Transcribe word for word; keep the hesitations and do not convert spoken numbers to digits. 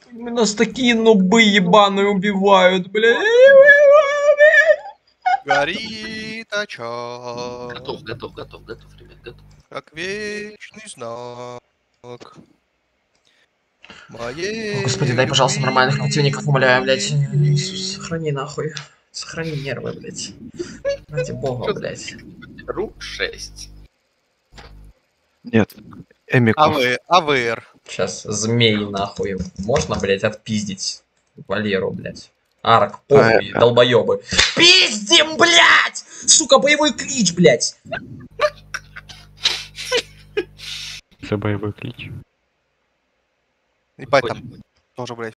Нас такие нубы ебаные убивают, блядь. Горит очаг. Готов, готов, готов, готов, ребят, готов. Как вечный знак. Моей Господи, дай, пожалуйста, нормальных любви. противников, умоляю, блядь. Иисус, сохрани нахуй. Сохрани нервы, блядь. Ради бога, блядь. Ру шесть. Нет. Эмиков. АВ, АВР. Сейчас змей нахуй. Можно, блядь, отпиздить Валеру, блядь. Арк, похуй, А, долбоёбы. Пиздим, блядь! Сука, боевой клич, блядь! Это боевой клич. Ебать там тоже, блядь,